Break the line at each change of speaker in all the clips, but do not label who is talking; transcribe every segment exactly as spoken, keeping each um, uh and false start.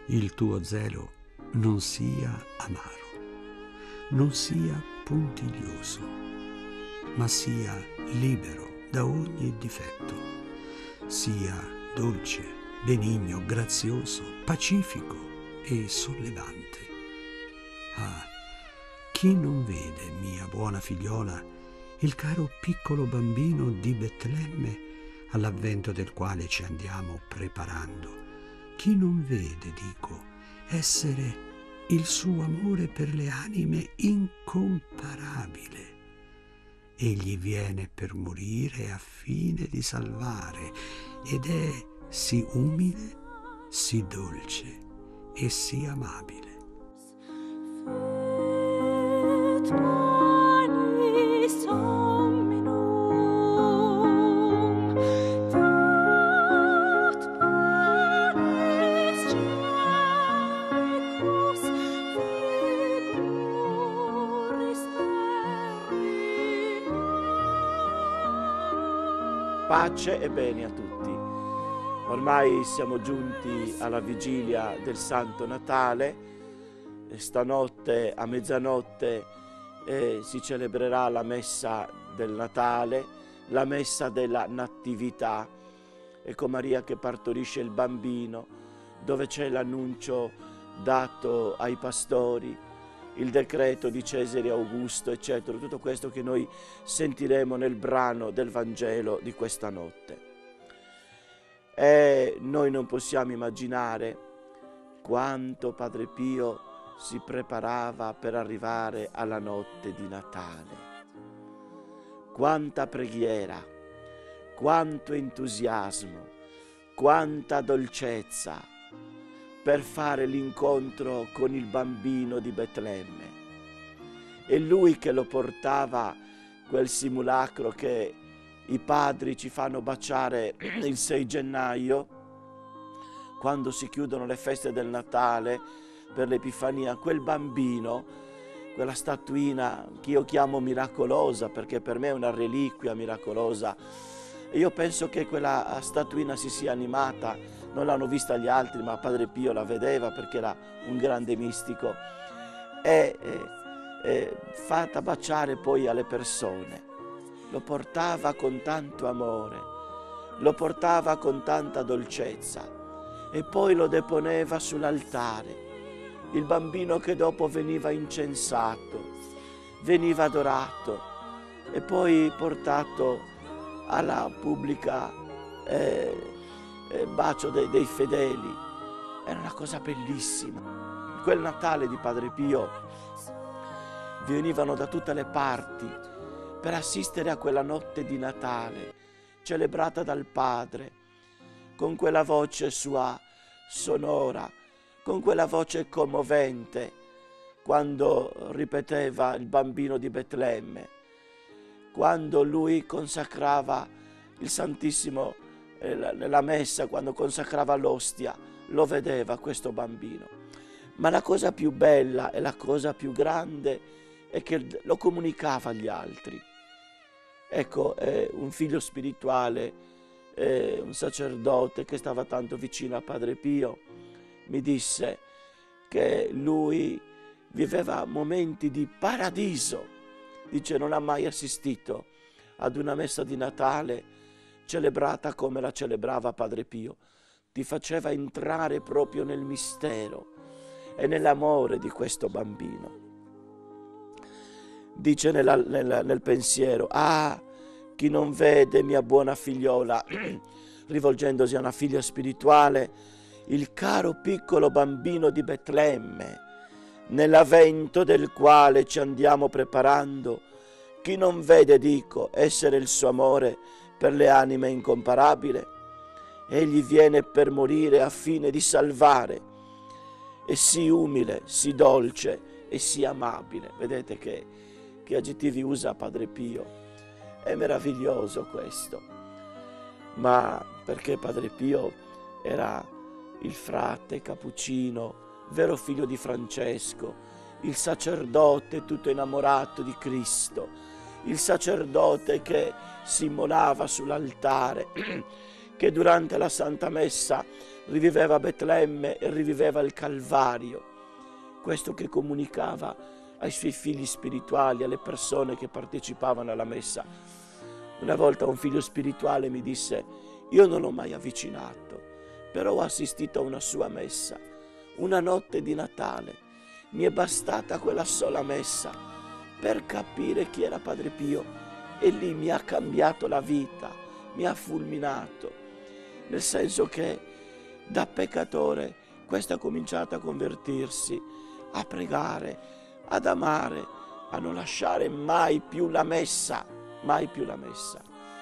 il tuo zelo non sia amaro, non sia puntiglioso, ma sia libero da ogni difetto, sia dolce, benigno, grazioso, pacifico e sollevante. Ah, chi non vede, mia buona figliola, il caro piccolo bambino di Betlemme, all'avvento del quale ci andiamo preparando, chi non vede, dico, essere il suo amore per le anime incomparabile? Egli viene per morire a fine di salvare, ed è sì umile, sì dolce e sì amabile.
Pace e bene a tutti. Ormai siamo giunti alla vigilia del Santo Natale. Stanotte a mezzanotte eh, si celebrerà la messa del Natale, la messa della Natività. Ecco Maria che partorisce il bambino, dove c'è l'annuncio dato ai pastori, il decreto di Cesare Augusto, eccetera, tutto questo che noi sentiremo nel brano del Vangelo di questa notte. E noi non possiamo immaginare quanto Padre Pio si preparava per arrivare alla notte di Natale. Quanta preghiera, quanto entusiasmo, quanta dolcezza per fare l'incontro con il bambino di Betlemme. E lui che lo portava, quel simulacro che i padri ci fanno baciare il sei gennaio, quando si chiudono le feste del Natale per l'Epifania, quel bambino, quella statuina che io chiamo miracolosa, perché per me è una reliquia miracolosa. E io penso che quella statuina si sia animata, non l'hanno vista gli altri, ma Padre Pio la vedeva perché era un grande mistico, e, e, e fatta baciare poi alle persone. Lo portava con tanto amore, lo portava con tanta dolcezza e poi lo deponeva sull'altare. Il bambino che dopo veniva incensato, veniva adorato e poi portato alla pubblica eh, eh, bacio dei, dei fedeli. Era una cosa bellissima. Quel Natale di Padre Pio venivano da tutte le parti per assistere a quella notte di Natale celebrata dal Padre, con quella voce sua sonora, con quella voce commovente, quando ripeteva il bambino di Betlemme, quando lui consacrava il Santissimo, eh, la messa, quando consacrava l'ostia, lo vedeva questo bambino. Ma la cosa più bella e la cosa più grande è che lo comunicava agli altri. Ecco, eh, un figlio spirituale, eh, un sacerdote che stava tanto vicino a Padre Pio, mi disse che lui viveva momenti di paradiso. Dice, non ha mai assistito ad una messa di Natale celebrata come la celebrava Padre Pio. Ti faceva entrare proprio nel mistero e nell'amore di questo bambino. Dice nella, nella, nel pensiero, ah, chi non vede, mia buona figliola, rivolgendosi a una figlia spirituale, il caro piccolo bambino di Betlemme, nell'avvento del quale ci andiamo preparando, chi non vede, dico, essere il suo amore per le anime incomparabile? Egli viene per morire a fine di salvare, e sì umile, sì dolce e sì amabile. Vedete che, che aggettivi usa Padre Pio? È meraviglioso questo. Ma perché Padre Pio era il frate cappuccino, vero figlio di Francesco, il sacerdote tutto innamorato di Cristo, il sacerdote che si immolava sull'altare, che durante la Santa Messa riviveva Betlemme e riviveva il Calvario. Questo che comunicava ai suoi figli spirituali, alle persone che partecipavano alla Messa. Una volta un figlio spirituale mi disse: io non l'ho mai avvicinato, però ho assistito a una sua Messa, una notte di Natale. Mi è bastata quella sola Messa per capire chi era Padre Pio e lì mi ha cambiato la vita, mi ha fulminato, nel senso che da peccatore questo ha cominciato a convertirsi, a pregare, ad amare, a non lasciare mai più la Messa, mai più la Messa.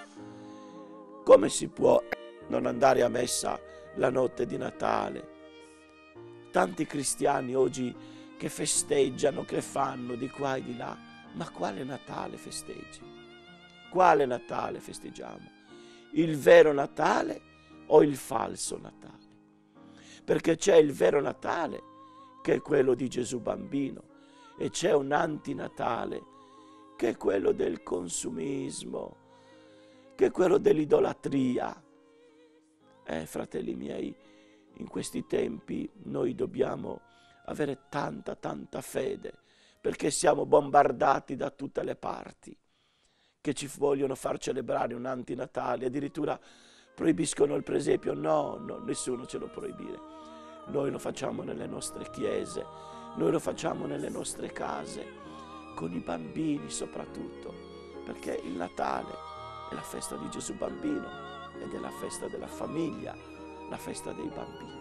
Come si può non andare a Messa la notte di Natale? Tanti cristiani oggi che festeggiano, che fanno di qua e di là, ma quale Natale festeggi? Quale Natale festeggiamo? Il vero Natale o il falso Natale? Perché c'è il vero Natale, che è quello di Gesù bambino, e c'è un antinatale, che è quello del consumismo, che è quello dell'idolatria. Eh, fratelli miei, in questi tempi noi dobbiamo avere tanta, tanta fede, perché siamo bombardati da tutte le parti, che ci vogliono far celebrare un antinatale, addirittura proibiscono il presepio. No, no, nessuno ce lo proibire. Noi lo facciamo nelle nostre chiese, noi lo facciamo nelle nostre case, con i bambini soprattutto, perché il Natale è la festa di Gesù bambino ed è la festa della famiglia, la festa dei bambini.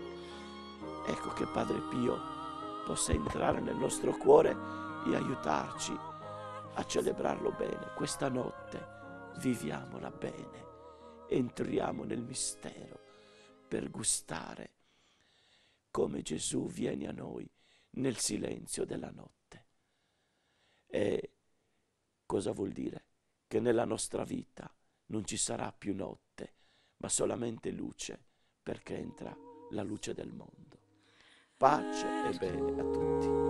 Ecco che Padre Pio possa entrare nel nostro cuore e aiutarci a celebrarlo bene. Questa notte viviamola bene, entriamo nel mistero per gustare come Gesù viene a noi nel silenzio della notte. E cosa vuol dire? Che nella nostra vita non ci sarà più notte, ma solamente luce, perché entra la luce del mondo. Pace e bene a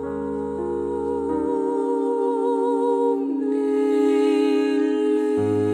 tutti.